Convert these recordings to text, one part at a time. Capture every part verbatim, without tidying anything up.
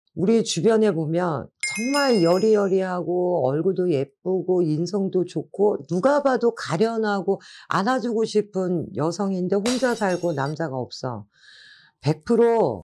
우리 주변에 보면 정말 여리여리하고 얼굴도 예쁘고 인성도 좋고 누가 봐도 가련하고 안아주고 싶은 여성인데 혼자 살고 남자가 없어. 백 퍼센트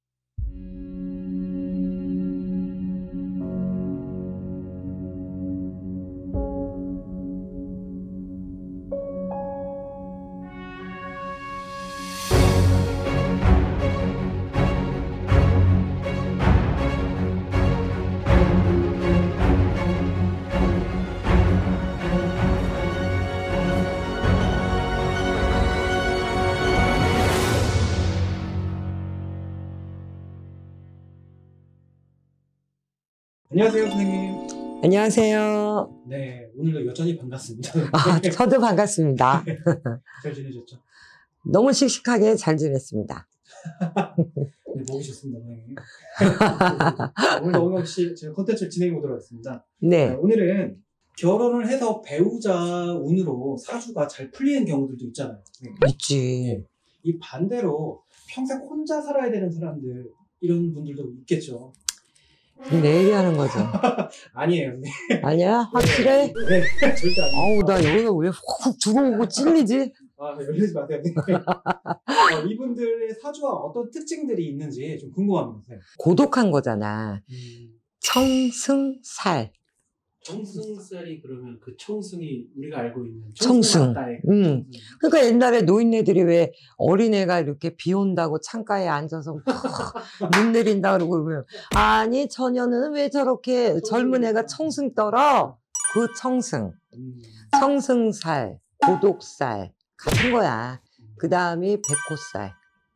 안녕하세요, 선생님. 안녕하세요. 네, 오늘도 여전히 반갑습니다. 아, 저도 반갑습니다. 잘 지내셨죠? 너무 씩씩하게 잘 지냈습니다. 네, 모이셨습니다, 선생님. 오늘도 오늘같이 제가 콘텐츠를 진행해 보도록 하겠습니다. 네. 네, 오늘은 결혼을 해서 배우자 운으로 사주가 잘 풀리는 경우들도 있잖아요. 선생님. 있지. 이 반대로 평생 혼자 살아야 되는 사람들, 이런 분들도 있겠죠. 내 얘기하는 거죠. 아니에요, 선생님. 아니야? 확실해? 네, 절대 아니에요. 아우, 나 여기가 왜 훅 들어오고 찔리지? 아, 열리지 마세요. 어, 이분들의 사주와 어떤 특징들이 있는지 좀 궁금합니다. 선생님. 고독한 거잖아. 음, 청승살. 청승살이 그러면 그 청승이 우리가 알고 있는 청승. 맞다의 음. 청승. 그러니까 옛날에 노인네들이 왜 어린애가 이렇게 비 온다고 창가에 앉아서 눈 내린다 그러고 그러면 아니 처녀는 왜 저렇게 젊은 애가 청승 떨어? 그 청승. 음, 청승살, 고독살 같은 거야. 그 다음이 백호살.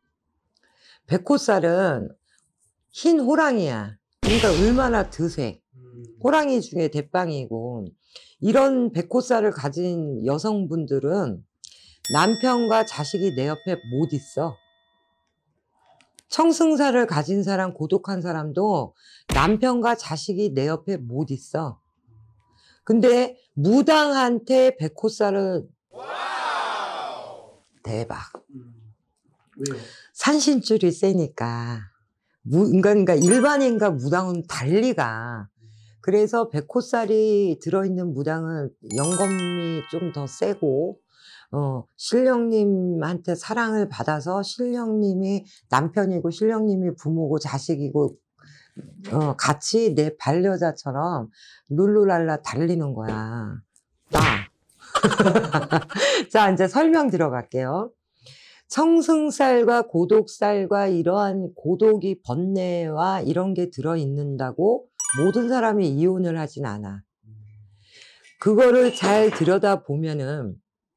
백호살은 흰 호랑이야. 그러니까 얼마나 드세. 음. 호랑이 중에 대빵이고 이런 백호살을 가진 여성분들은 남편과 자식이 내 옆에 못 있어. 청승살을 가진 사람, 고독한 사람도 남편과 자식이 내 옆에 못 있어. 근데 무당한테 백호살을 대박. 음. 왜요? 산신줄이 세니까. 무, 그러니까 일반인과 무당은 달리가. 그래서 백호살이 들어있는 무당은 영검이 좀 더 세고, 어, 신령님한테 사랑을 받아서 신령님이 남편이고 신령님이 부모고 자식이고, 어, 같이 내 반려자처럼 룰루랄라 달리는 거야. 나. 자, 이제 설명 들어갈게요. 청승살과 고독살과 이러한 고독이 번뇌와 이런 게 들어있는다고 모든 사람이 이혼을 하진 않아. 그거를 잘 들여다보면은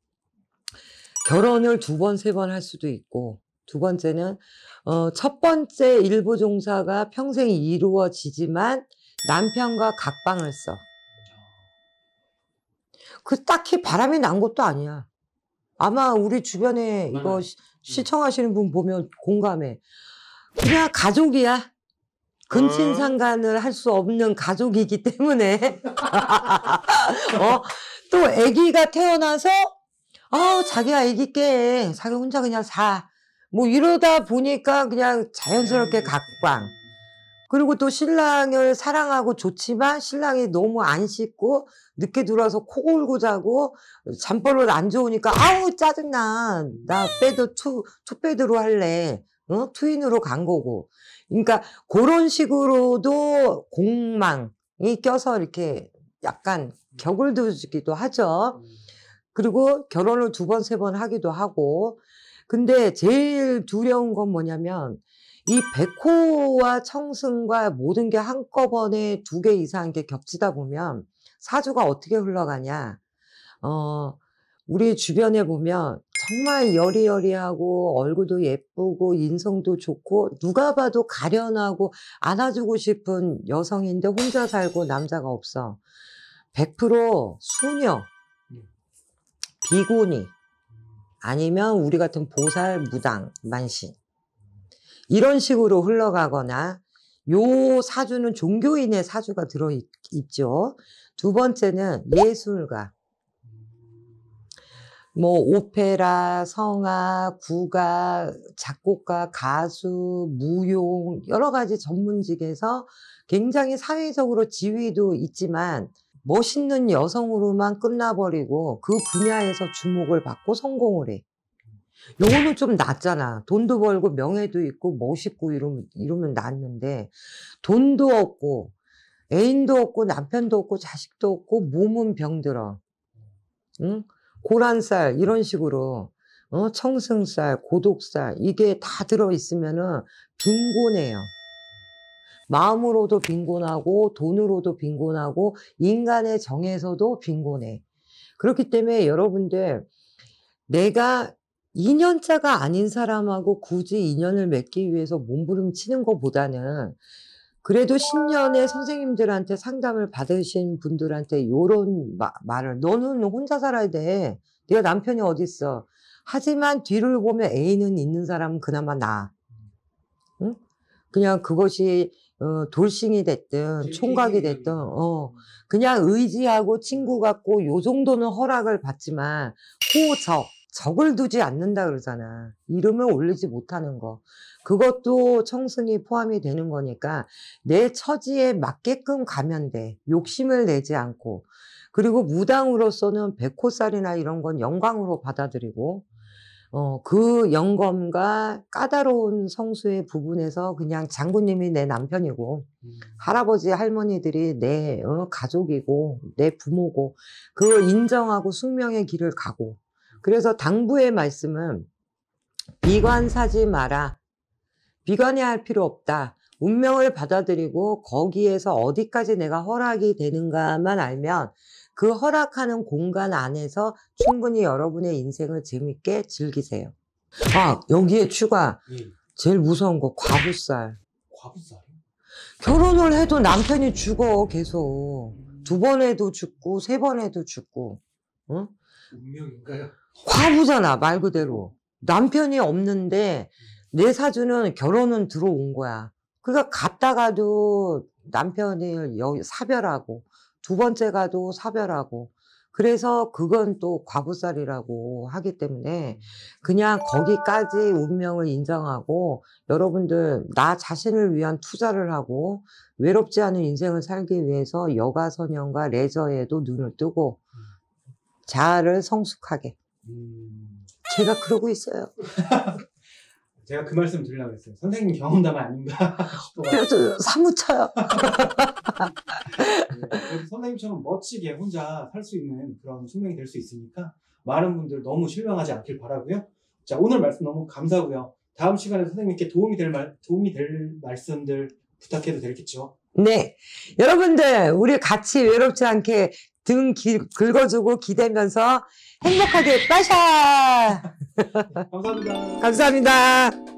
결혼을 두 번, 세 번 할 수도 있고, 두 번째는 어, 첫 번째 일부 종사가 평생 이루어지지만 남편과 각방을 써. 그 딱히 바람이 난 것도 아니야. 아마 우리 주변에 이거 시, 시청하시는 분 보면 공감해. 그냥 가족이야. 근친상간을 할 수 없는 가족이기 때문에 어, 또 아기가 태어나서 아 자기가 아기 깨 자기 혼자 그냥 사 뭐 이러다 보니까 그냥 자연스럽게 각방. 그리고 또 신랑을 사랑하고 좋지만 신랑이 너무 안 씻고 늦게 들어와서 코 골고 자고 잠버릇 안 좋으니까 아우 짜증나. 나 빼도 투, 투베드로 할래. 어? 트윈으로 간 거고. 그러니까 그런 식으로도 공망이 껴서 이렇게 약간 격을 두기도 하죠. 그리고 결혼을 두 번, 세 번 하기도 하고. 근데 제일 두려운 건 뭐냐면 이 백호와 청승과 모든 게 한꺼번에 두 개 이상 이렇게 겹치다 보면 사주가 어떻게 흘러가냐. 어, 우리 주변에 보면 정말 여리여리하고 얼굴도 예쁘고 인성도 좋고 누가 봐도 가련하고 안아주고 싶은 여성인데 혼자 살고 남자가 없어. 백 퍼센트 수녀, 비구니, 아니면 우리 같은 보살, 무당, 만신. 이런 식으로 흘러가거나 요 사주는 종교인의 사주가 들어있죠. 두 번째는 예술가. 뭐 오페라, 성악, 국악, 작곡가, 가수, 무용 여러 가지 전문직에서 굉장히 사회적으로 지위도 있지만 멋있는 여성으로만 끝나버리고 그 분야에서 주목을 받고 성공을 해. 요거는 좀 낫잖아. 돈도 벌고 명예도 있고 멋있고 이러면, 이러면 낫는데 돈도 없고 애인도 없고 남편도 없고 자식도 없고 몸은 병들어. 응? 고란살 이런 식으로 어? 청승살, 고독살 이게 다 들어있으면은 빈곤해요. 마음으로도 빈곤하고 돈으로도 빈곤하고 인간의 정에서도 빈곤해. 그렇기 때문에 여러분들 내가 인연자가 아닌 사람하고 굳이 인연을 맺기 위해서 몸부림치는 것보다는 그래도 신년에 선생님들한테 상담을 받으신 분들한테 요런 마, 말을 너는 혼자 살아야 돼. 네가 남편이 어딨어. 하지만 뒤를 보면 애인은 있는 사람은 그나마 나아. 응? 그냥 그것이 어, 돌싱이 됐든 총각이 됐든 어, 그냥 의지하고 친구 같고 요 정도는 허락을 받지만 호적, 적을 두지 않는다 그러잖아. 이름을 올리지 못하는 거. 그것도 청승이 포함이 되는 거니까 내 처지에 맞게끔 가면 돼. 욕심을 내지 않고. 그리고 무당으로서는 백호살이나 이런 건 영광으로 받아들이고 어, 그 영검과 까다로운 성수의 부분에서 그냥 장군님이 내 남편이고 음. 할아버지 할머니들이 내 어, 가족이고 내 부모고 그걸 인정하고 숙명의 길을 가고 그래서 당부의 말씀은 비관사지 마라. 비관해할 필요 없다. 운명을 받아들이고 거기에서 어디까지 내가 허락이 되는가만 알면 그 허락하는 공간 안에서 충분히 여러분의 인생을 재밌게 즐기세요. 아, 여기에 추가. 예. 제일 무서운 거 과부살. 과부살이? 결혼을 해도 남편이 죽어 계속. 두 번 해도 죽고 세 번 해도 죽고. 응? 운명인가요? 과부잖아 말 그대로. 남편이 없는데 내 사주는 결혼은 들어온 거야. 그러니까 갔다가도 남편이 여기 사별하고 두 번째 가도 사별하고 그래서 그건 또 과부살이라고 하기 때문에 그냥 거기까지 운명을 인정하고 여러분들 나 자신을 위한 투자를 하고 외롭지 않은 인생을 살기 위해서 여가선영과 레저에도 눈을 뜨고 자아를 성숙하게 음. 제가 그러고 있어요. 제가 그 말씀 드리려고 했어요. 선생님 경험담 아닌가 싶어가지고. 그래서 사무쳐요. 네, 그래서 선생님처럼 멋지게 혼자 살 수 있는 그런 숙명이 될 수 있으니까 많은 분들 너무 실망하지 않길 바라고요. 자, 오늘 말씀 너무 감사하고요. 다음 시간에 선생님께 도움이 될 말, 도움이 될 말씀들 부탁해도 되겠죠? 네. 여러분들, 우리 같이 외롭지 않게 등 기, 긁어주고 기대면서 행복하게 빠샤! 감사합니다. 감사합니다.